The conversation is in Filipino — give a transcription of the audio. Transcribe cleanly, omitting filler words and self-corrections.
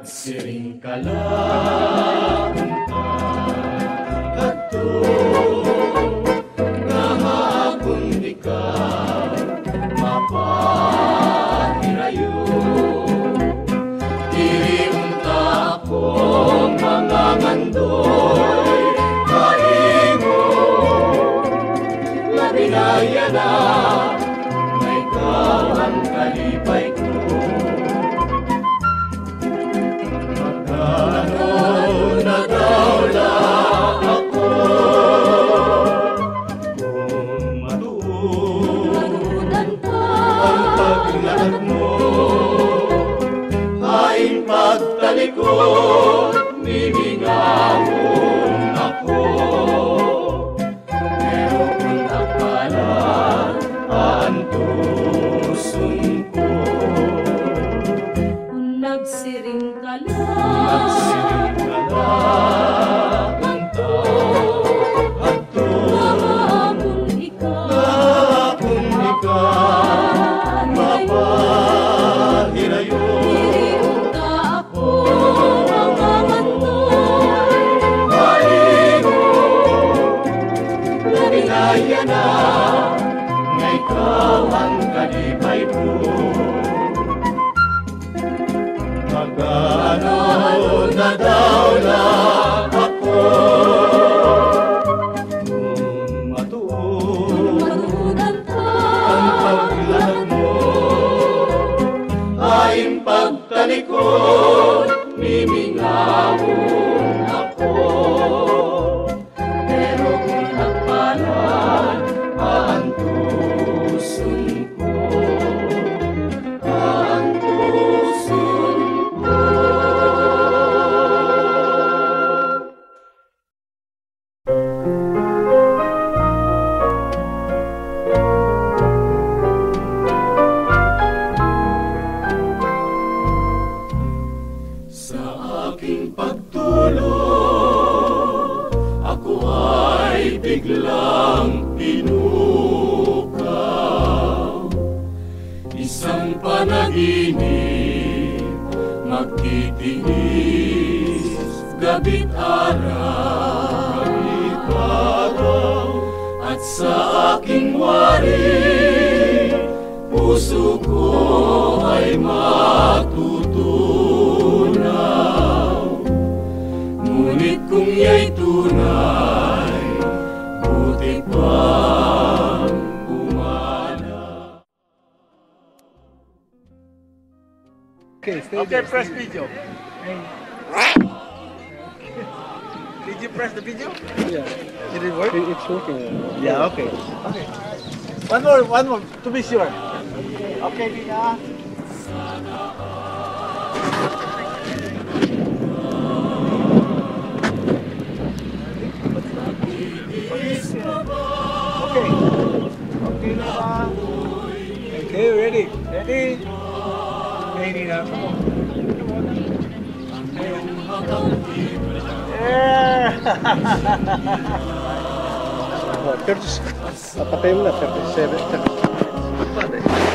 Nagsiring ka lang at nga hapon di ka mapahirayo. Diriunta akong mga ngandoy kaimo, labinaya na na ikaw ang kalipay ko. Nagawla ako kung matuunan pa ang paglalak mo, ay pagtalikod niningamon ako. Pero kung akalan aantusun ko, kung nagsiring ka lang, na ikaw ang kalipay ko. Magano na daw na ako kung matuunan ka ang paglalak mo, ay pagtalikod mimingawon ako. Pero kung nagpalan aantusun ko, aantusun ko. Sa aking pagtulog, ako ay biglang pinukaw. Isang panaginip, magtitiis gabi't araw, at sa aking wari, puso ko ay matutunaw. Ngunit kung ya'y tunay, buti pang umana. Okay, press video. Did you press the video? Yeah. Did it work? It's working. Yeah, okay. Okay. One more, to be sure. Okay, Dina. Okay. Okay, Dina. Okay, ready? Ready? Okay, Dina, come on. Yeah! Patay mo na, 37.